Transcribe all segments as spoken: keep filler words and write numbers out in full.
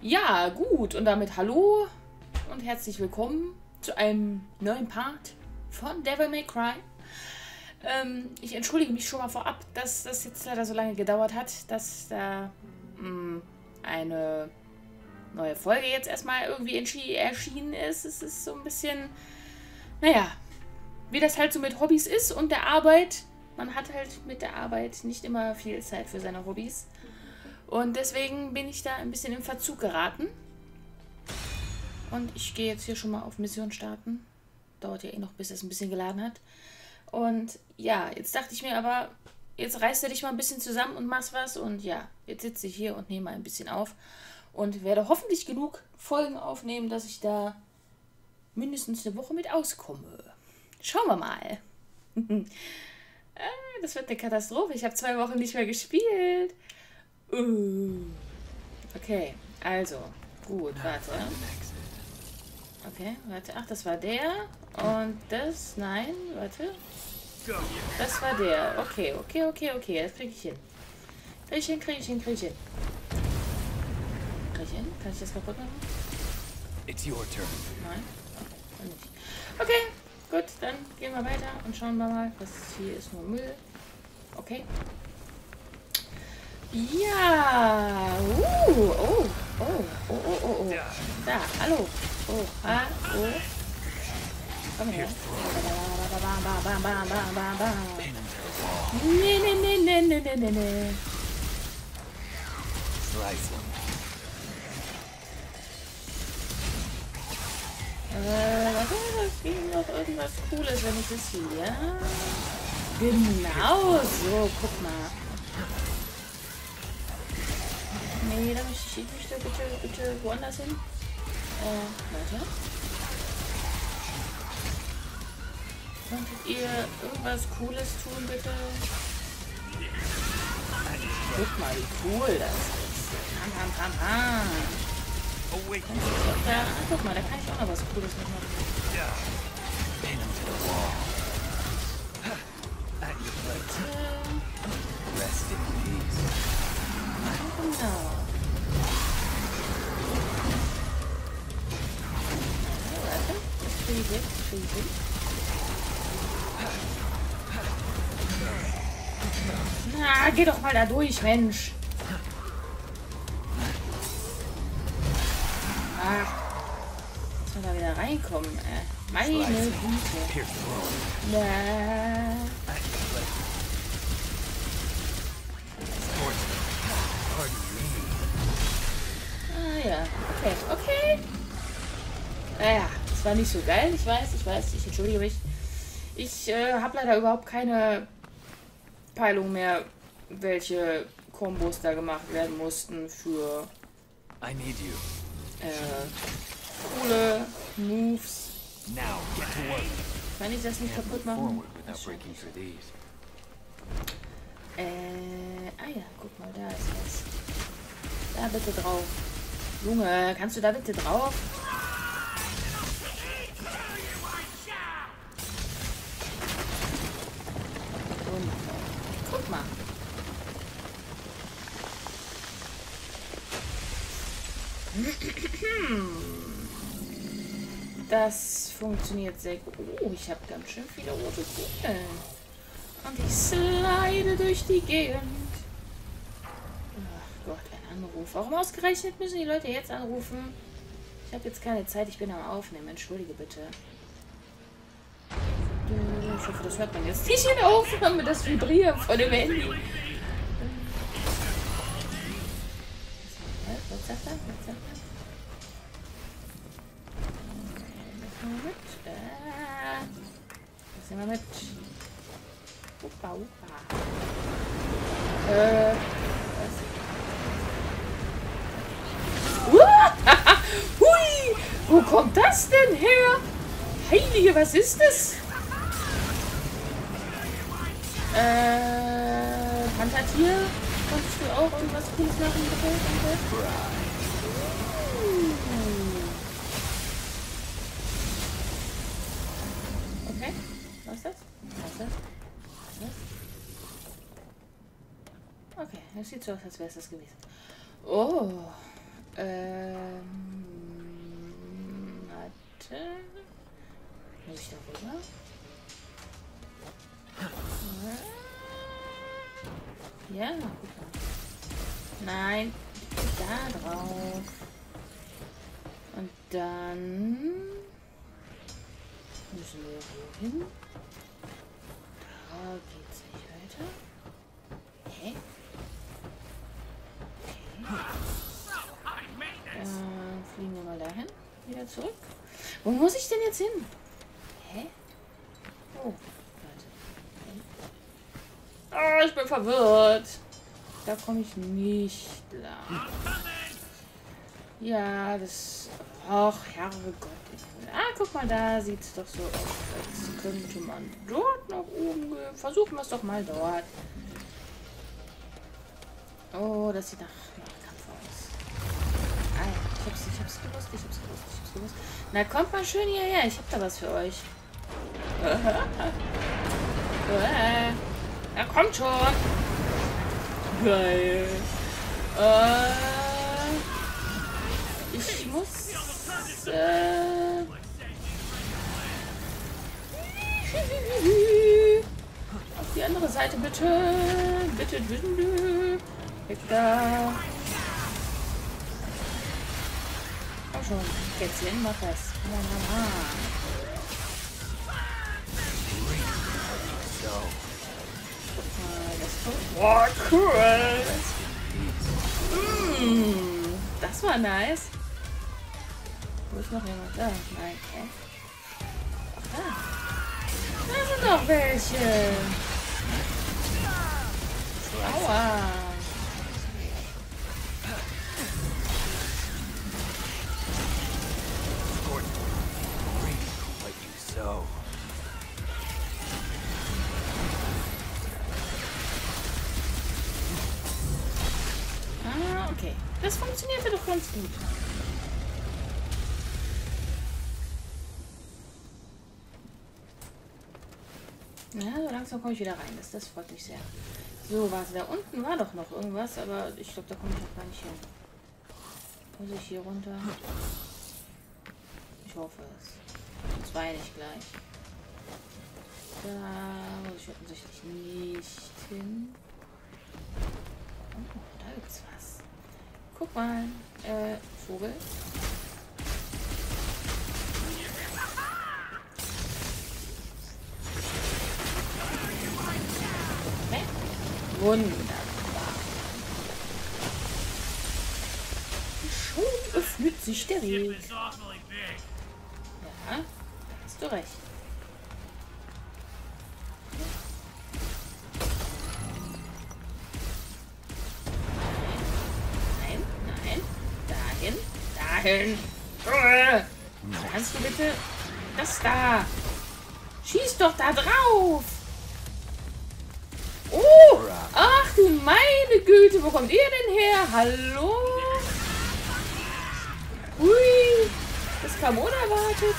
Ja, gut. Und damit hallo und herzlich willkommen zu einem neuen Part von Devil May Cry. Ähm, ich entschuldige mich schon mal vorab, dass das jetzt leider so lange gedauert hat, dass da mh, eine neue Folge jetzt erstmal irgendwie erschienen ist. Es ist so ein bisschen, naja, wie das halt so mit Hobbys ist und der Arbeit. Man hat halt mit der Arbeit nicht immer viel Zeit für seine Hobbys. Und deswegen bin ich da ein bisschen im Verzug geraten. Und ich gehe jetzt hier schon mal auf Mission starten. Dauert ja eh noch, bis es ein bisschen geladen hat. Und ja, jetzt dachte ich mir aber, jetzt reißt du dich mal ein bisschen zusammen und machst was. Und ja, jetzt sitze ich hier und nehme mal ein bisschen auf. Und werde hoffentlich genug Folgen aufnehmen, dass ich da mindestens eine Woche mit auskomme. Schauen wir mal. Das wird eine Katastrophe. Ich habe zwei Wochen nicht mehr gespielt. Uh. Okay, also, gut, warte. Okay, warte. Ach, das war der. Und das, nein, warte. Das war der. Okay, okay, okay, okay. Das kriege ich hin. Kriege ich hin, kriege ich hin, kriege ich hin. Kriege ich hin? Kann ich das kaputt machen? It's your turn. Nein? Okay, nicht. Okay, gut, dann gehen wir weiter und schauen wir mal. Was hier ist nur Müll. Okay. Ja. Uh, oh, oh, oh, oh, oh, oh. Da, hallo. Oh, ha, oh. Komm her. Bam, bam, bam, bam, bam, bam, bam. Nee, nee, nee, nee, nee, nee, nee, nee. Slice them. Äh, warte, da ging noch irgendwas Cooles, wenn ich das hier. Genau so, guck mal. Nee, da möchte ich möchte bitte, bitte woanders hin. Äh, warte. Könntet ihr irgendwas Cooles tun, bitte? Guck mal, wie cool das ist. Ham, ham, ham, ham. Oh, wait. Da, ah, guck mal, da kann ich auch noch was Cooles mitmachen. Pin him to the wall. At your pleasure. Äh, Rest in peace. genau. Ja, warte. Das kriege ich jetzt, das kriege ich hin. Na, geh doch mal da durch, Mensch. Ach, muss man da wieder reinkommen. Äh, meine Güte. Pierce the wall. Na. At your pleasure. Sports. Pardon me. Ah ja, okay, okay. Naja, das war nicht so geil, ich weiß, ich weiß, ich entschuldige mich. Ich äh, habe leider überhaupt keine Peilung mehr, welche Kombos da gemacht werden mussten für I need you. äh, coole Moves. Now, get to work. Kann ich das nicht Can't move kaputt machen? forward without breaking through these. Äh, ah ja, guck mal, da ist was. Da bitte drauf. Junge, kannst du da bitte drauf? Und, guck mal. Das funktioniert sehr gut. Oh, ich habe ganz schön viele rote Kugeln. Und ich slide durch die Gegend. Ach Gott, ein Anruf. Warum ausgerechnet müssen die Leute jetzt anrufen? Ich habe jetzt keine Zeit, ich bin am Aufnehmen. Entschuldige bitte. Ich hoffe, das hört man jetzt nicht in der Aufnahme, das Vibrieren von dem Handy. Was sagt er? Was sagt er? Mit. Äh, was sind wir mit? Opa, opa. Äh, was? Uh, hui! Wo kommt das denn her? Heilige, was ist das? Äh, Pantertier? Konntest du auch irgendwas Cooles machen, bitte? Danke. Okay, was ist das? Was ist das? Was ist das? Okay, das sieht so aus, als wäre es das gewesen. Oh, Ähm. Warte. Muss ich da rüber? Ja, guck mal. Nein. Da drauf. Und dann müssen wir wohin? Da geht's nicht weiter. Hä? Okay. Dann fliegen wir mal dahin. Wieder zurück. Wo muss ich denn jetzt hin? Hä? Oh, warte. Oh, ich bin verwirrt. Da komme ich nicht lang. Ja, das... Ach, Herrgott. Ah, guck mal, da sieht es doch so aus, als könnte man dort nach oben gehen. Versuchen wir es doch mal dort. Oh, das sieht nach, nach Kampf aus. Ah ja, ich hab's, ich hab's gewusst, ich hab's gewusst, ich hab's gewusst. Na, kommt mal schön hierher, ich hab da was für euch. Ja, kommt schon. Geil. Äh... Ich muss... Äh, auf die andere Seite, bitte. Bitte, bitte. Weg da. Komm schon, Kätzchen, mach das. Mama. Boah, cool. Mm, das war nice. Wo ist noch jemand? Da. Nein. Okay. Ach, da. Da sind noch welche. Aua. Ah, okay. Das funktionierte doch ganz gut. Ja, so langsam komme ich wieder rein. Das, das freut mich sehr. So, warte, da unten war doch noch irgendwas, aber ich glaube, da komme ich auch gar nicht hin. Muss ich hier runter? Ich hoffe es. Das war ja nicht gleich. Da muss ich offensichtlich nicht hin. Oh, da gibt's was. Guck mal, äh, Vogel. Wunderbar. Schon öffnet sich der Weg. Ja, da hast du recht. Nein, nein, nein. Dahin, dahin. Kannst du bitte das da? Schieß doch da drauf. Oh! Ach du meine Güte, wo kommt ihr denn her? Hallo? Ui, das kam unerwartet.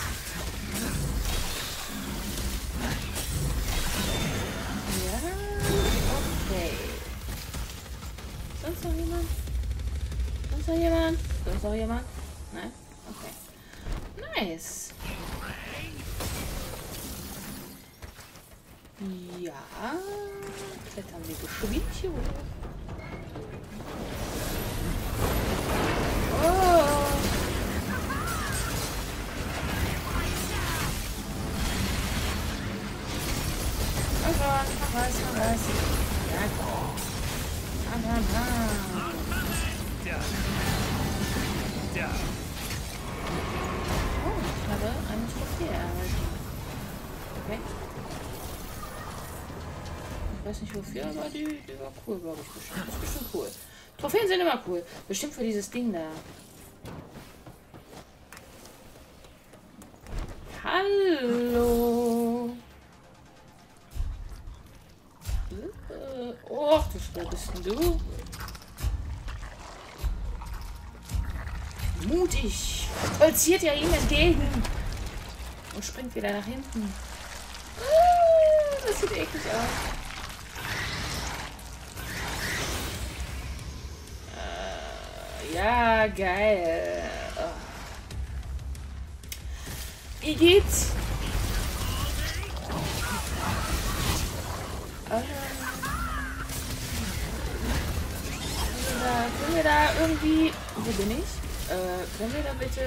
Ja, okay. Sonst noch jemand? Sonst noch jemand? Sonst noch jemand? Nein? Okay. Nice. Ja, klettern wir geschwind hier hoch. Oh. Mach was, mach was, mach was. Ja, komm. Bam, bam, bam. Oh, ich habe eine Trophäe erhalten. Okay. Ich weiß nicht wofür, aber die, die war cool, glaube ich. Bestimmt. Das ist bestimmt cool. Trophäen sind immer cool. Bestimmt für dieses Ding da. Hallo. Och, wer bist denn du? Mutig. Stolziert ja ihm entgegen. Und springt wieder nach hinten. Das sieht eklig aus. Ja, geil. Oh. Wie geht's? Äh, da, können wir da irgendwie... Wo bin ich? Äh, können wir da bitte...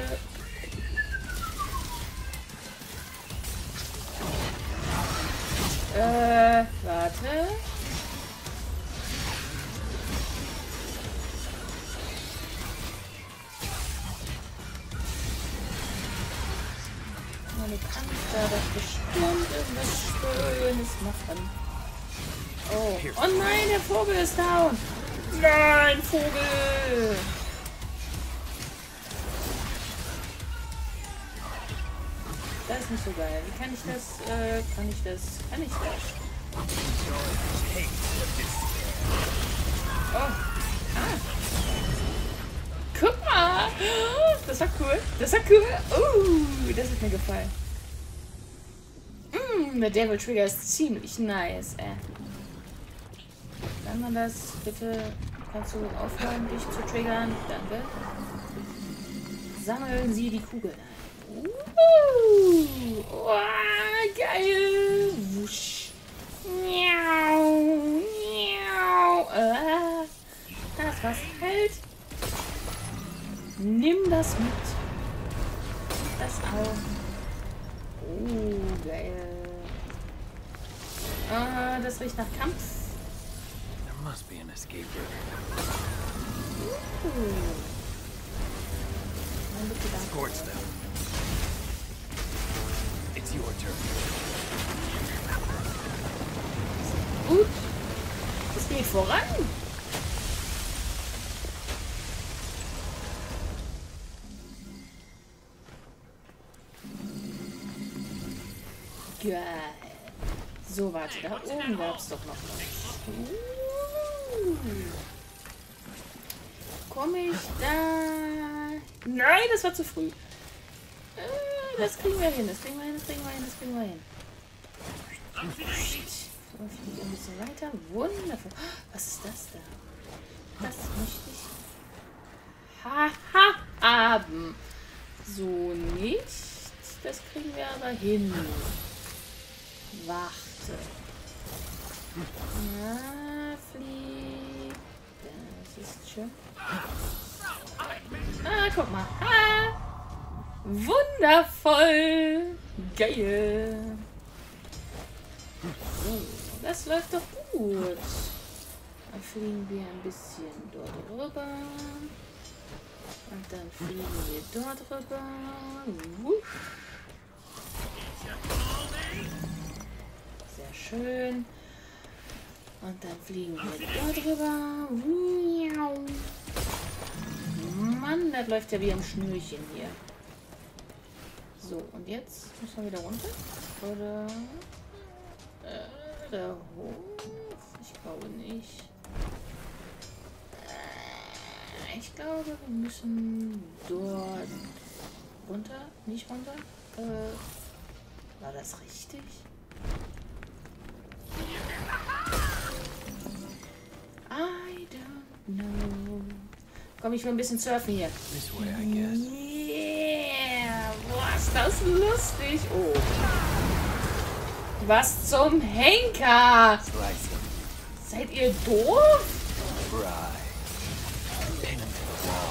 Äh, warte. Du kannst da doch bestimmt irgendwas Schönes machen. Oh. Oh nein, der Vogel ist down. Nein, Vogel. Das ist nicht so geil. Wie kann ich das? Äh, kann ich das? Kann ich das? Oh. Ah. Guck mal. Das war cool. Das war cool. Uh, das hat mir gefallen. Mm, der Devil Trigger ist ziemlich nice. Äh. Kann man das bitte... Kannst du aufhören, dich zu triggern? Danke. Sammeln Sie die Kugeln ein. Uh, oh, geil. Wusch. Miau. Miau. Ah, das was hält. Nimm das mit. Das auch. Oh, geil. Ah, das riecht nach Kampf. There must be an escape Uh. Scorch them. It's your turn. Gut. Es geht voran. Geil. So, warte, da oben gab es doch noch was. Uh. Komme ich da? Nein, das war zu früh. Äh, das kriegen wir hin, das kriegen wir hin, das kriegen wir hin, das kriegen wir hin. So, fliege ein bisschen weiter. Wundervoll. Was ist das da? Das möchte ich Haha haben. So nicht. Das kriegen wir aber hin. Warte. Na, flieg. Das ist schön. Ah, guck mal. Ah, wundervoll. Geil. So, das läuft doch gut. Dann fliegen wir ein bisschen dort rüber. Und dann fliegen wir dort rüber. Wuff. Sehr schön. Und dann fliegen wir dort rüber. Mann, das läuft ja wie am Schnürchen hier. So, und jetzt müssen wir wieder runter. Oder äh, da hoch. Ich glaube nicht. Äh, ich glaube, wir müssen dort runter. Nicht runter. Äh, war das richtig? I don't know. Komm, ich will ein bisschen surfen hier. This way, I guess. Yeah, boah, ist das lustig. Oh. Was zum Henker? Slice them. Seid ihr doof? Fry. Pin them to the wall.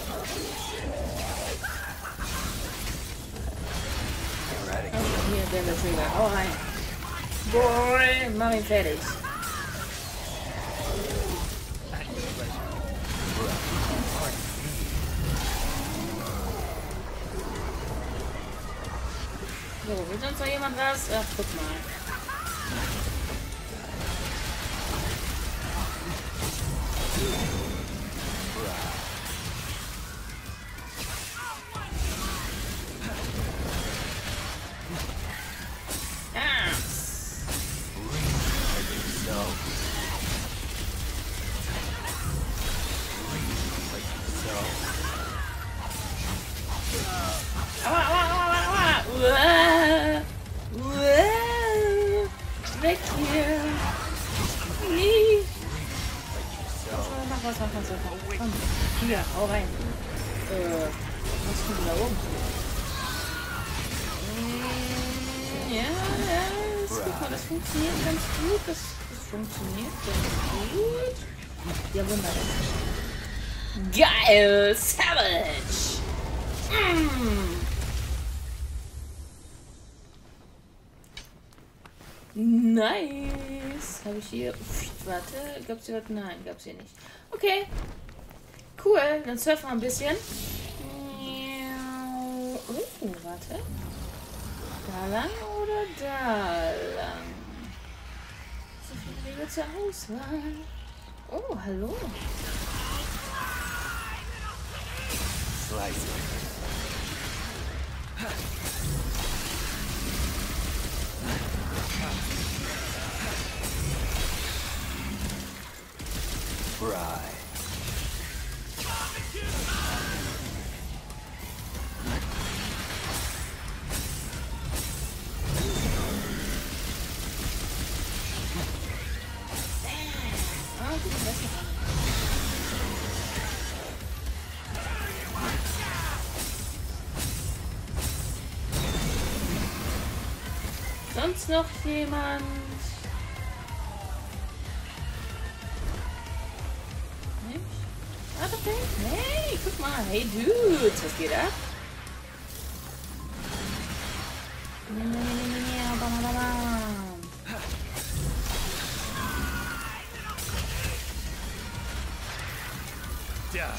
Eradicate. Oh, hier, der wird drüber. Hau rein. Boy, mach ihn fertig. So, will sonst noch jemand was? Ach, guck mal. Ah. Aua, aua, aua, aua. Uah. Uah. Weg hier. Nie. was macht man so? Komm, hier, hau rein. Äh, was kommt denn da oben? Mm, ja, ja, das, guck mal, das funktioniert ganz gut. Das, das funktioniert ganz gut. Ja, wunderbar. Geil! Savage! Mm. Nice! Habe ich hier... Uff, warte, gab's hier was? Nein, gab's hier nicht. Okay. Cool, dann surfen wir ein bisschen. Oh, warte. Da lang oder da lang? So viele Wege zur Auswahl. Oh, hallo. Slice. Right. Sonst noch jemand? Nicht? Ah, doch, hey. Hey, guck mal. Hey, Dude. Was geht ab? Ja.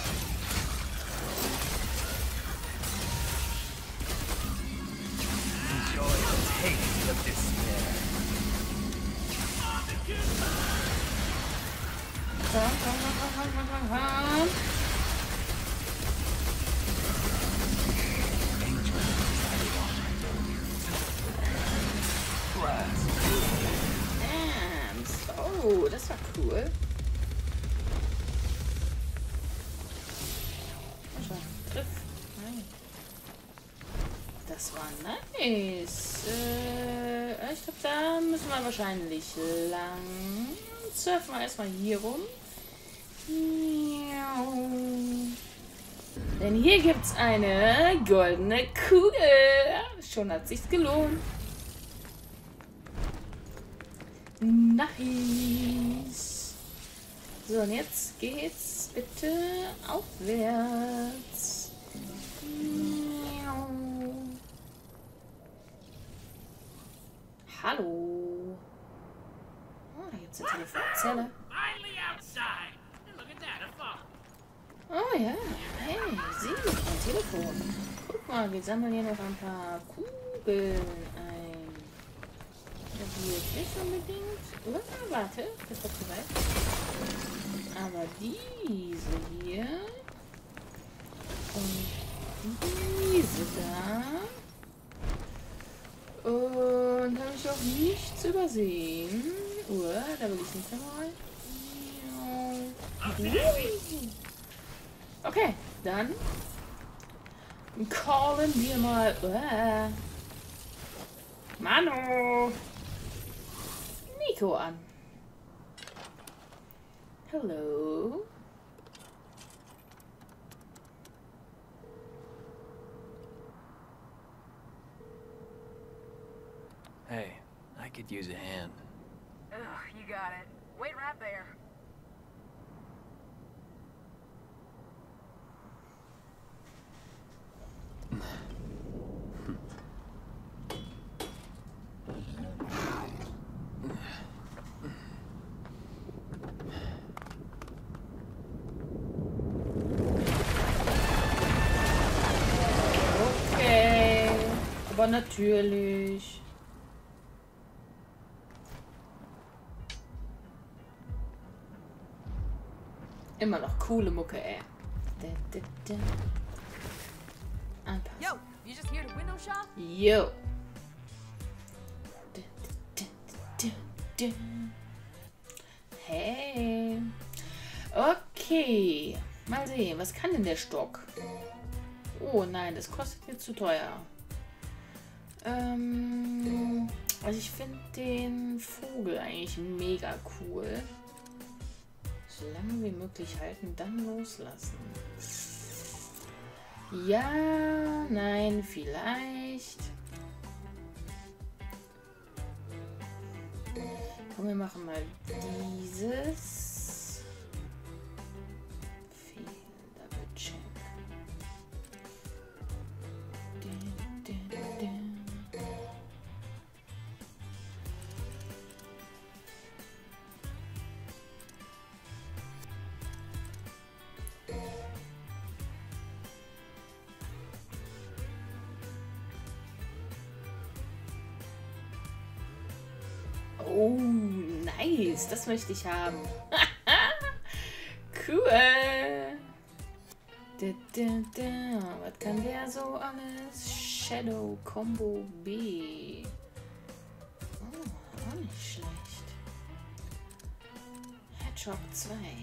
Enjoy the taste of despair. Komm, komm, komm, komm, komm, komm, komm. Damn. Oh, das war cool. Triff. Nein. Das war nice. Äh, ich glaube, da müssen wir wahrscheinlich lang. Surfen wir erstmal hier rum. Denn hier gibt es eine goldene Kugel. Schon hat sich's gelohnt. Nice. So, und jetzt geht's bitte aufwärts. Hallo. Oh, da gibt's eine Telefonzelle. Oh ja, hey, Sie, ein Telefon. Guck mal, wir sammeln hier noch ein paar Kugeln ein. Das hier jetzt nicht unbedingt. Oh, warte, das ist doch zu weit. Aber diese hier und diese da. Und habe ich auch nichts übersehen. Oh, da will ich nicht nochmal. Okay, dann callen wir mal uh, Mano Nico an. Hello. Hey, I could use a hand. Ugh, you got it. Wait right there. Okay, aber natürlich. Immer noch coole Mucke, ey. Da, da, da. Anpassen. Yo, you just here to window shop? Yo. Da, da, da, da, da. Hey. Okay. Mal sehen, was kann denn der Stock? Oh nein, das kostet mir zu teuer. Ähm, also ich finde den Vogel eigentlich mega cool. so lange wie möglich halten, dann loslassen. Ja, nein, vielleicht. Komm, wir machen mal dieses. Fehl, Double Check. Dun, dun, dun. Oh, nice. Das möchte ich haben. Cool. Da, da, da. Was kann der so alles? Shadow Combo B. Oh, auch nicht schlecht. Hedgehog zwei.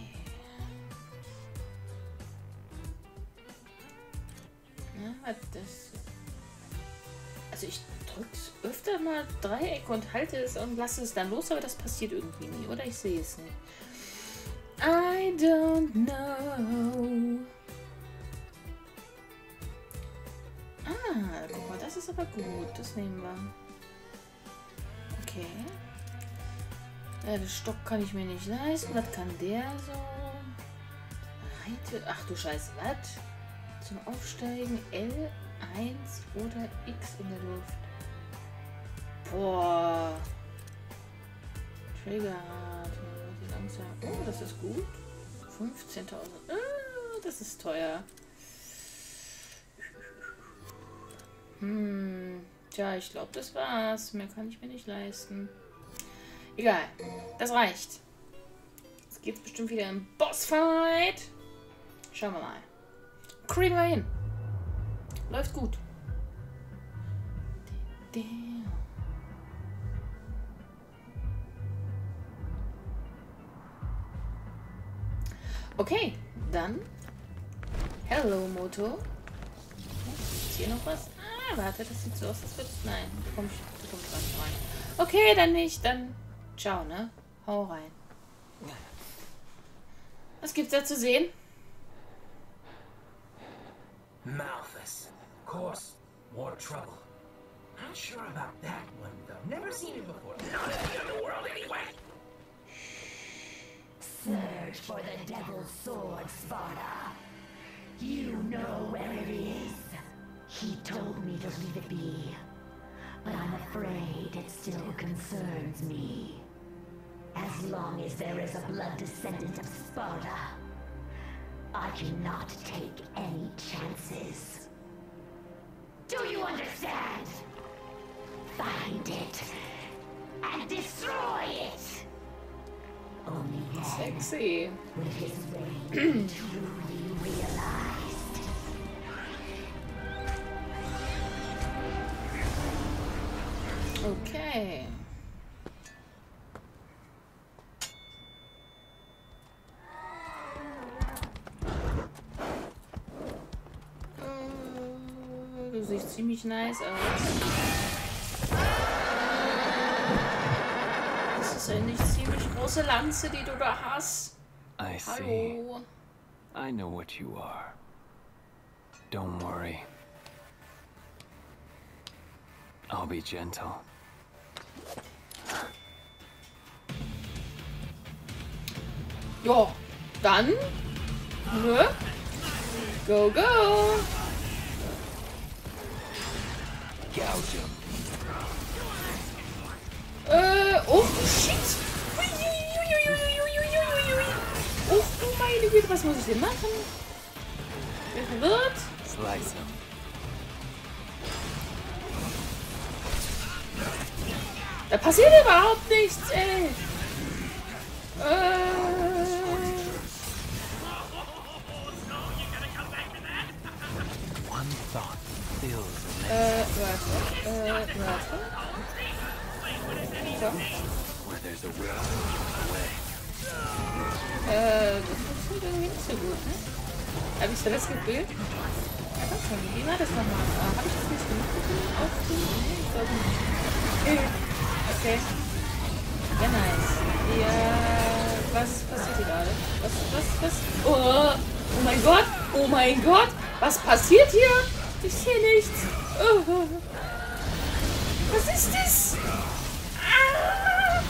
Na, was das? Also ich drück's öfter mal Dreieck und halte es und lasse es dann los, aber das passiert irgendwie nie, oder? Ich sehe es nicht. I don't know. Ah, guck mal, das ist aber gut. Das nehmen wir. Okay. Ja, den Stock kann ich mir nicht leisten. Was kann der so? Reite. Ach du Scheiße, was? Zum Aufsteigen L eins oder X in der Luft. Boah. Trigger. Langsam. Oh, das ist gut. fünfzehntausend. Ah, das ist teuer. Hm. Tja, ich glaube, das war's. Mehr kann ich mir nicht leisten. Egal. Das reicht. Jetzt geht's bestimmt wieder im Bossfight. Schauen wir mal. Kriegen wir hin. Läuft gut. Okay, dann. Hello, Moto. Ist hier noch was? Ah, warte, das sieht so aus, als würde es. Nein, du kommst, du kommst gar nicht rein. Okay, dann nicht. Dann ciao, ne? Hau rein. Was gibt's da zu sehen? Malthus. Of course, more trouble. Not sure about that one, though. Never seen it before. Not in the underworld, anyway. Search for the Devil's Sword, Sparta. You know where it is. He told me to leave it be, but I'm afraid it still concerns me. As long as there is a blood descendant of Sparta, I cannot take any chances. Do you understand? Find it and destroy it. Only then Sexy. will his reign be truly realized. Okay. Äh, Du siehst ziemlich nice aus. Das ist eine ziemlich große Lanze, die du da hast. I see. Hallo. I know what you are. Don't worry. I'll be gentle. Ja, dann. Ne? Go, go. Gouge him. Äh, oh, shit. Oh, du meine Güte, was muss ich denn machen? Bin verwirrt. Slice him. Da passiert überhaupt nichts, ey. Äh. One thought fills Äh, warte. Äh, warte. So. where there's a will, there's a way. Äh, das funktioniert irgendwie nicht so gut, ne? Hab ich das gespielt? Ja, komm schon, wie war das nochmal? Ah, hab ich das nicht gemacht? Auf den? Nee, ich glaube nicht. Okay. Ja, nice. Ja, Was passiert hier gerade? Was, was, was? Oh, oh mein Gott! Oh mein Gott! Was passiert hier? Ich sehe nichts. Oh. Was ist das? Ah.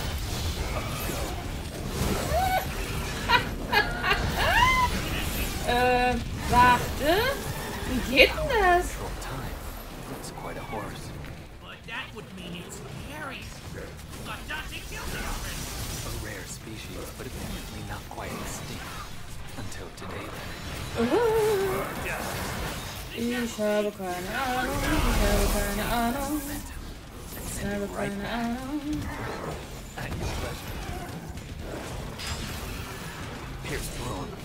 äh, warte. Wie geht denn das? It's quite a horse. But that would mean it's Harry's. But Dante killed it already. A rare species, but apparently not quite extinct. Until today. Ich habe keine Ahnung. Ich habe keine Ahnung. Ich habe keine Ahnung. At your pleasure. Pierce through him.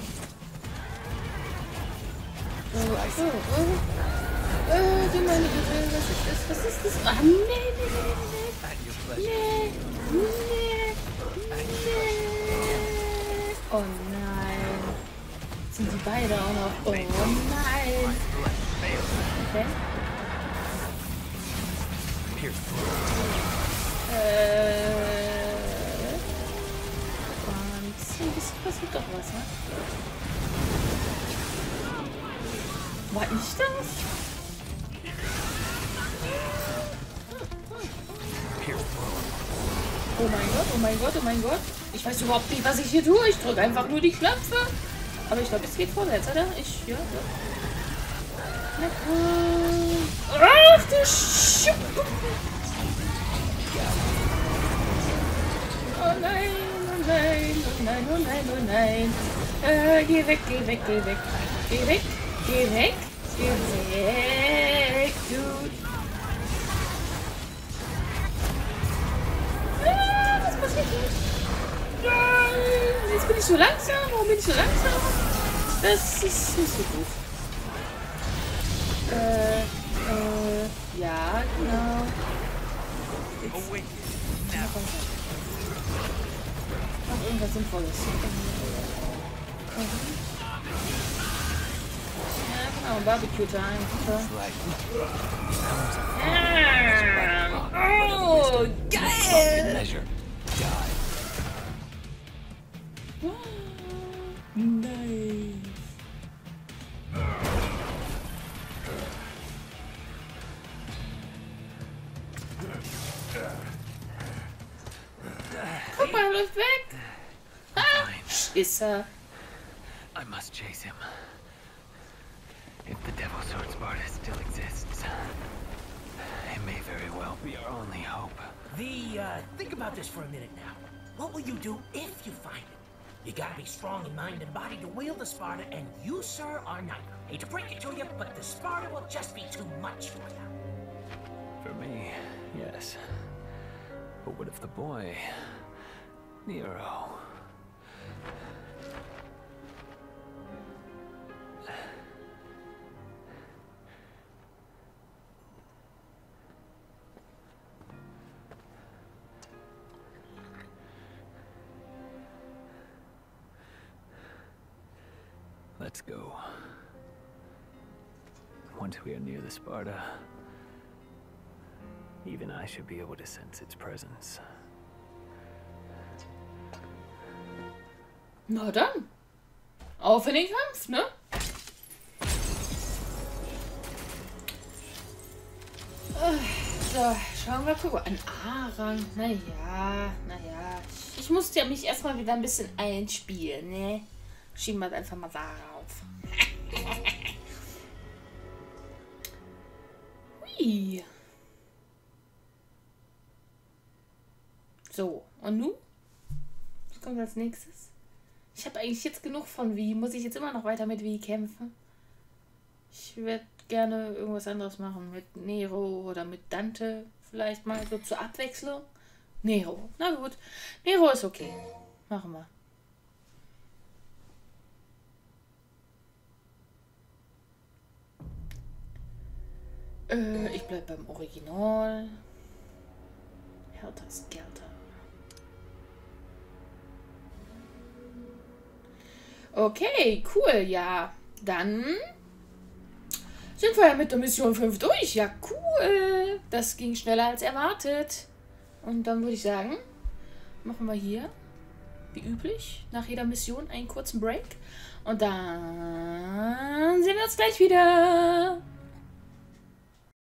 Oh, ach so, oh. Äh, du meine Güte, was ist das? Was ist das? Ah, nee, nee, nee, nee, At your nee. pleasure. Nee, nee, nee. Oh nein. Sind die beide auch noch? Oh nein. Okay. Pierce through him. Äh. Ein bisschen, bisschen passiert doch was, ne? War ich das? Pierce through him. Oh mein Gott, oh mein Gott, oh mein Gott. Ich weiß überhaupt nicht, was ich hier tue. Ich drücke einfach nur die Knöpfe. Aber ich glaube, es geht vorwärts, oder? Ich, ja, ja. Na komm. Ach du Sch... Oh nein, oh nein, oh nein, oh nein, oh nein. Äh, geh weg, geh weg, geh weg. Geh weg, geh weg, geh weg, dude. Ah, was passiert hier? Nein, jetzt bin ich so langsam. Warum bin ich so langsam? Das ist nicht so gut. Äh, äh, ja, genau. Jetzt. Mach irgendwas Sinnvolles. Ja, genau, Barbecue-Time. Super. Ah, oh, geil! Measure. Die. Nice. Guck mal, er läuft weg. Ah, ist er. I must chase him. If the Devil Sword Sparta still exists, it may very well be our only hope. The, uh, think about this for a minute now. What will you do if you find it? You gotta be strong in mind and body to wield the Sparta, and you, sir, are not. Hate to break it to you, but the Sparta will just be too much for you. For me, yes. But what if the boy, Nero? Let's go. Once we are near the Sparta, even I should be able to sense its presence. Na dann. Auf in den Kampf, ne? So, schauen wir gucken. Ein A-Rang. Naja, naja. Ich musste ja mich erstmal wieder ein bisschen einspielen, ne? Schieben wir einfach mal darauf. Hui. So, und nun? Was kommt als nächstes? Ich habe eigentlich jetzt genug von Wie. Muss ich jetzt immer noch weiter mit Wie kämpfen? Ich werde gerne irgendwas anderes machen. Mit Nero oder mit Dante. Vielleicht mal so zur Abwechslung. Nero. Na gut. Nero ist okay. Machen wir. Äh, ich bleib beim Original. Helter Skelter. Okay, cool, ja. Dann sind wir ja mit der Mission fünf durch. Ja, cool. Das ging schneller als erwartet. Und dann würde ich sagen, machen wir hier wie üblich, nach jeder Mission einen kurzen Break. Und dann sehen wir uns gleich wieder.